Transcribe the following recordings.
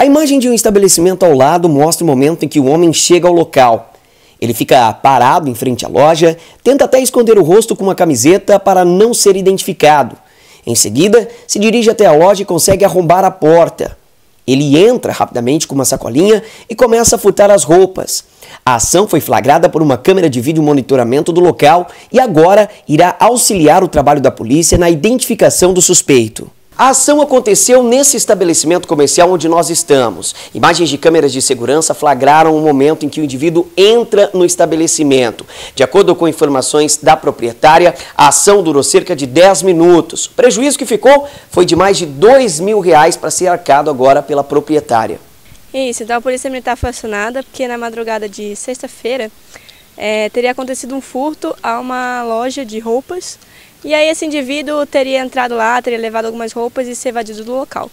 A imagem de um estabelecimento ao lado mostra o momento em que o homem chega ao local. Ele fica parado em frente à loja, tenta até esconder o rosto com uma camiseta para não ser identificado. Em seguida, se dirige até a loja e consegue arrombar a porta. Ele entra rapidamente com uma sacolinha e começa a furtar as roupas. A ação foi flagrada por uma câmera de vídeo monitoramento do local e agora irá auxiliar o trabalho da polícia na identificação do suspeito. A ação aconteceu nesse estabelecimento comercial onde nós estamos. Imagens de câmeras de segurança flagraram o momento em que o indivíduo entra no estabelecimento. De acordo com informações da proprietária, a ação durou cerca de 10 minutos. O prejuízo que ficou foi de mais de R$2.000 para ser arcado agora pela proprietária. Isso, então a Polícia Militar foi acionada porque na madrugada de sexta-feira teria acontecido um furto a uma loja de roupas. E aí esse indivíduo teria entrado lá, teria levado algumas roupas e se evadido do local.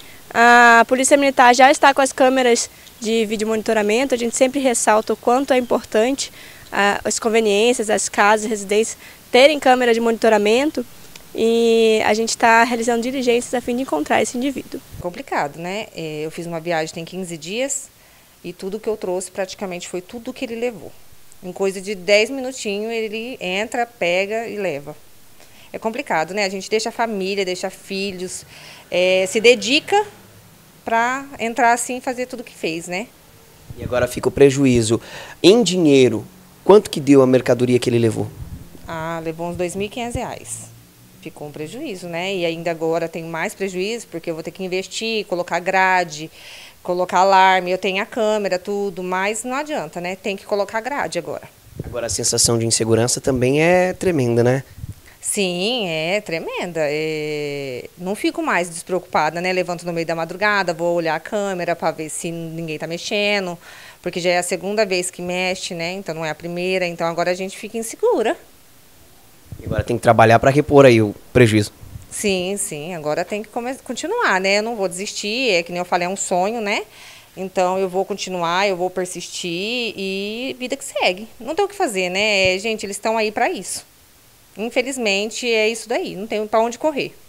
A Polícia Militar já está com as câmeras de vídeo monitoramento. A gente sempre ressalta o quanto é importante as conveniências, as casas, residências terem câmera de monitoramento. E a gente está realizando diligências a fim de encontrar esse indivíduo. Complicado, né? Eu fiz uma viagem tem 15 dias e tudo que eu trouxe praticamente foi tudo que ele levou. Em coisa de 10 minutinhos ele entra, pega e leva. É complicado, né? A gente deixa a família, deixa filhos, se dedica para entrar assim e fazer tudo que fez, né? E agora fica o prejuízo. Em dinheiro, quanto que deu a mercadoria que ele levou? Levou uns R$2.500. Ficou um prejuízo, né? E ainda agora tem mais prejuízo, porque eu vou ter que investir, colocar grade, colocar alarme, eu tenho a câmera, tudo, mas não adianta, né? Tem que colocar grade agora. Agora a sensação de insegurança também é tremenda, né? Sim, é tremenda. Não fico mais despreocupada, né? Levanto no meio da madrugada, vou olhar a câmera para ver se ninguém está mexendo, porque já é a segunda vez que mexe, né? Então não é a primeira, então agora a gente fica insegura. E agora tem que trabalhar para repor aí o prejuízo. Sim, sim, agora tem que continuar, né? Eu não vou desistir, que nem eu falei, é um sonho, né? Então eu vou continuar, eu vou persistir e vida que segue. Não tem o que fazer, né? Gente, eles estão aí para isso. Infelizmente, é isso daí, não tem para onde correr.